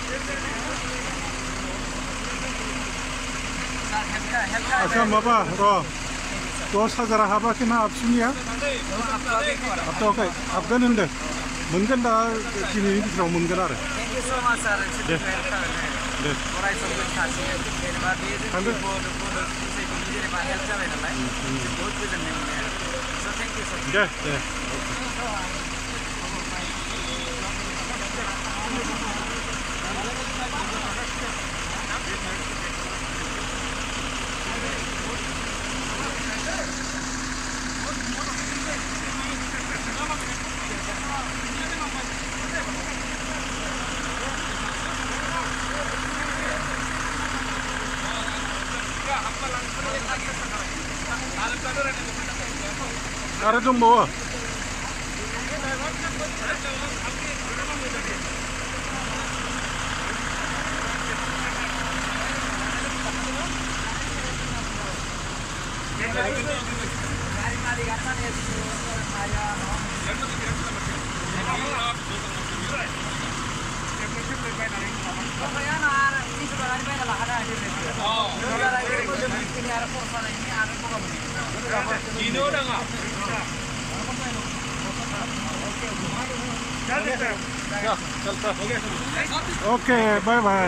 अच्छा माबा र दस हाजार हाबाखै ना हाबसिननिया हाबथ'वाखै हाबगोन होनदों मोनगोन दा दिनैनि बिथोराव मोनगोन आरो दे थांदो दे दे आरो दंबावो ओके बाय बाय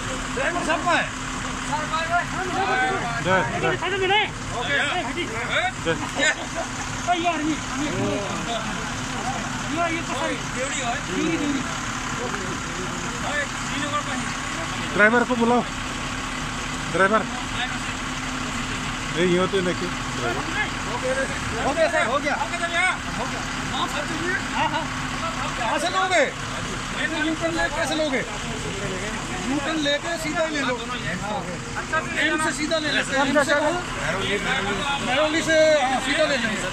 ड्राइवर को बुलाओ ड्राइवर ये होते ना कि हो गया सर हो गया कहाँ से लोगे यूटर्न ले कैसे लोगे यूटर्न लेके सीधा ले लो एम से सीधा ले लेते हैं मैरोली से सीधा ले लेंगे